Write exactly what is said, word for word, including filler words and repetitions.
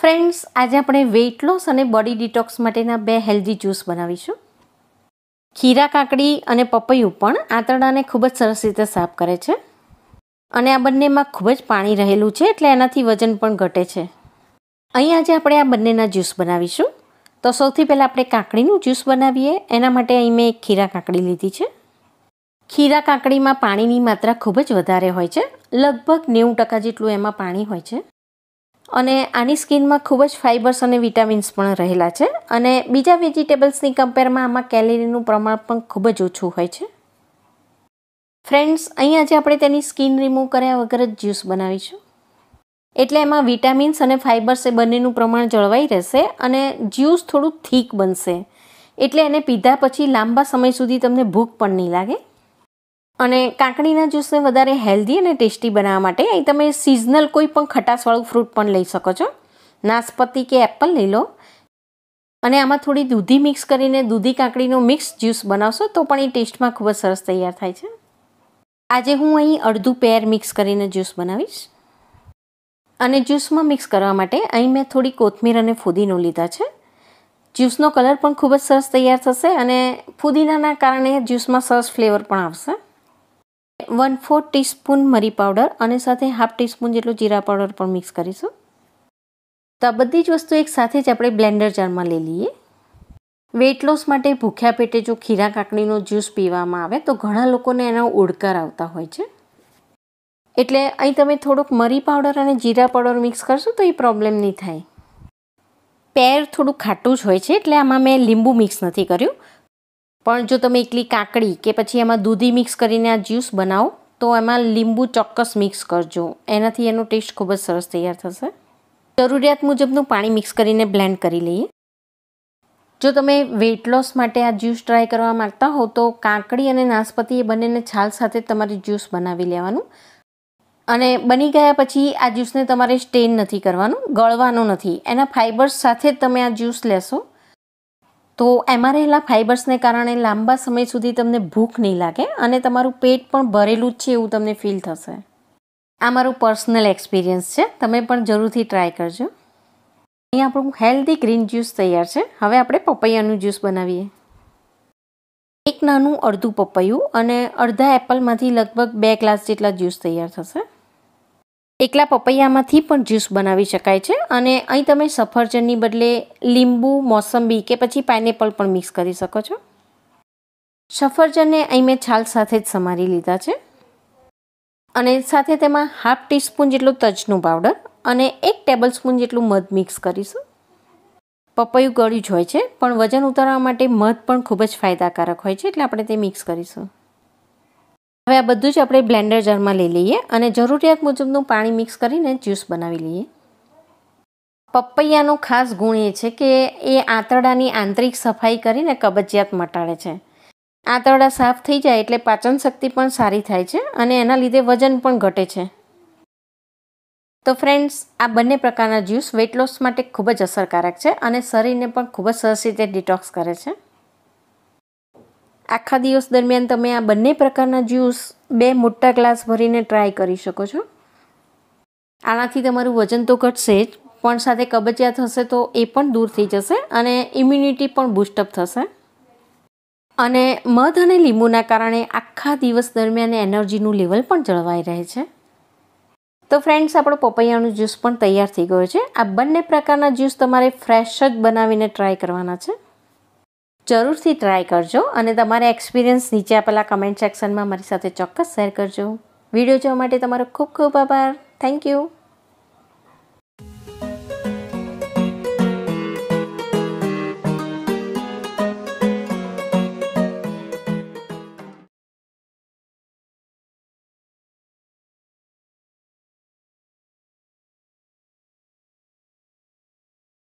Friends, આજે આપણે weight loss અને બોડી ડિટોક્સ માટેના બે હેલ્ધી જ્યુસ બનાવીશું. ખીરા કાકડી અને પપૈયું પણ આંતરડાને ખૂબ જ સરસ રીતે સાફ કરે છે અને આ બંનેમાં ખૂબ જ પાણી રહેલું છે, એટલે એનાથી વજન પણ ઘટે છે. અહીં આજે આપણે આ બંનેના જ્યુસ બનાવીશું. તો સૌથી પહેલાં આપણે કાકડીનું જ્યુસ બનાવીએ. એના માટે અહીં મેં એક ખીરા કાકડી લીધી છે. ખીરા કાકડીમાં પાણીની માત્રા ખૂબ જ વધારે હોય છે, લગભગ નેવું ટકા જેટલું એમાં પાણી હોય છે. અને આની સ્કિનમાં ખૂબ જ ફાઇબર્સ અને વિટામિન્સ પણ રહેલા છે અને બીજા વેજીટેબલ્સની કમ્પેરમાં આમાં કેલરીનું પ્રમાણ પણ ખૂબ જ ઓછું હોય છે. ફ્રેન્ડ્સ, અહીં આજે આપણે તેની સ્કિન રિમૂવ કર્યા વગર જ જ્યુસ બનાવીશું, એટલે એમાં વિટામિન્સ અને ફાઇબર્સ એ બંનેનું પ્રમાણ જળવાઈ રહેશે અને જ્યુસ થોડું થીક બનશે, એટલે એને પીધા પછી લાંબા સમય સુધી તમને ભૂખ પણ નહીં લાગે. અને કાકડીના જ્યુસને વધારે હેલ્ધી અને ટેસ્ટી બનાવવા માટે અહીં તમે સિઝનલ કોઈ પણ ખટાશવાળું ફ્રૂટ પણ લઈ શકો છો. નાશપતી કે એપલ લઈ લો અને આમાં થોડી દૂધી મિક્સ કરીને દૂધી કાકડીનો મિક્સ જ્યુસ બનાવશો તો પણ એ ટેસ્ટમાં ખૂબ જ સરસ તૈયાર થાય છે. આજે હું અહીં અડધું પેર મિક્સ કરીને જ્યુસ બનાવીશ. અને જ્યુસમાં મિક્સ કરવા માટે અહીં મેં થોડી કોથમીર અને ફુદીનો લીધા છે. જ્યુસનો કલર પણ ખૂબ જ સરસ તૈયાર થશે અને ફુદીનાના કારણે જ્યુસમાં સરસ ફ્લેવર પણ આવશે. વન ફોર્થ ટીસ્પૂન મરી પાવડર અને સાથે હાફ ટીસ્પૂન જેટલો જીરા પાવડર પણ મિક્સ કરીશું. તો આ બધી જ વસ્તુ એક સાથે જ આપણે બ્લેન્ડર જારમાં લઈ લઈએ. વેઇટ લોસ માટે ભૂખ્યા પેટે જો ખીરા કાકડીનો જ્યુસ પીવામાં આવે તો ઘણા લોકોને એના ઓડકાર આવતા હોય છે, એટલે અહીં તમે થોડુંક મરી પાવડર અને જીરા પાવડર મિક્સ કરશો તો એ પ્રોબ્લેમ નહીં થાય. પેર થોડું ખાટું જ હોય છે, એટલે આમાં મેં લીંબુ મિક્સ નથી કર્યું. પણ જો તમે એકલી કાકડી કે પછી એમાં દૂધી મિક્સ કરીને આ જ્યુસ બનાવો તો એમાં લીંબુ ચોક્કસ મિક્સ કરજો, એનાથી એનો ટેસ્ટ ખૂબ જ સરસ તૈયાર થશે. જરૂરિયાત મુજબનું પાણી મિક્સ કરીને બ્લેન્ડ કરી લઈએ. જો તમે વેઇટ લોસ માટે આ જ્યુસ ટ્રાય કરવા માંગતા હો તો કાકડી અને નાશપતી એ બંનેને છાલ સાથે તમારે જ્યુસ બનાવી લેવાનું અને બની ગયા પછી આ જ્યુસને તમારે સ્ટેન નથી કરવાનું, ગળવાનું નથી. એના ફાઇબર્સ સાથે જ તમે આ જ્યુસ લેશો તો એમાં રહેલા ફાઇબર્સને કારણે લાંબા સમય સુધી તમને ભૂખ નહીં લાગે અને તમારું પેટ પણ ભરેલું જ છે એવું તમને ફીલ થશે. આ મારું પર્સનલ એક્સપિરિયન્સ છે, તમે પણ જરૂરથી ટ્રાય કરજો. અહીં આપણું હેલ્ધી ગ્રીન જ્યુસ તૈયાર છે. હવે આપણે પપૈયાનું જ્યુસ બનાવીએ. એક નાનું અડધું પપૈયું અને અડધા એપલમાંથી લગભગ બે ગ્લાસ જેટલા જ્યુસ તૈયાર થશે. એકલા પપૈયામાંથી પણ જ્યુસ બનાવી શકાય છે અને અહીં તમે સફરજનની બદલે લીંબુ, મોસંબી કે પછી પાઇનેપલ પણ મિક્સ કરી શકો છો. સફરજનને અહીં મેં છાલ સાથે જ સમારી લીધા છે અને સાથે તેમાં હાફ ટીસ્પૂન જેટલું તજનું પાવડર અને એક ટેબલ સ્પૂન જેટલું મધ મિક્સ કરીશું. પપૈયું ગળ્યું જ હોય છે, પણ વજન ઉતારવા માટે મધ પણ ખૂબ જ ફાયદાકારક હોય છે, એટલે આપણે તે મિક્સ કરીશું. હવે આ બધું જ આપણે બ્લેન્ડર જારમાં લઈ લઈએ અને જરૂરિયાત મુજબનું પાણી મિક્સ કરીને જ્યુસ બનાવી લઈએ. પપૈયાનો ખાસ ગુણ એ છે કે એ આંતરડાની આંતરિક સફાઈ કરીને કબજિયાત મટાડે છે. આંતરડા સાફ થઈ જાય એટલે પાચન શક્તિ પણ સારી થાય છે અને એના લીધે વજન પણ ઘટે છે. તો ફ્રેન્ડ્સ, આ બંને પ્રકારના જ્યુસ વેઇટ લોસ માટે ખૂબ જ અસરકારક છે અને શરીરને પણ ખૂબ જ સરસ રીતે ડિટોક્સ કરે છે. આખા દિવસ દરમિયાન તમે આ બંને પ્રકારના જ્યુસ બે મોટા ગ્લાસ ભરીને ટ્રાય કરી શકો છો. આનાથી તમારું વજન તો ઘટશે જ, પણ સાથે કબજિયાત હશે તો એ પણ દૂર થઈ જશે અને ઇમ્યુનિટી પણ બૂસ્ટઅપ થશે. અને મધ અને લીંબુના કારણે આખા દિવસ દરમિયાન એનર્જીનું લેવલ પણ જળવાઈ રહે છે. તો ફ્રેન્ડ્સ, આપણો પપૈયાનું જ્યુસ પણ તૈયાર થઈ ગયો છે. આ બંને પ્રકારના જ્યુસ તમારે ફ્રેશ જ બનાવીને ટ્રાય કરવાના છે. જરૂરથી ટ્રાય કરજો અને તમારા એક્સપિરિયન્સ નીચે આપેલા કમેન્ટ સેક્શનમાં મારી સાથે ચોક્કસ શેર કરજો. વિડીયો જોવા માટે તમારો ખૂબ ખૂબ આભાર. Thank you.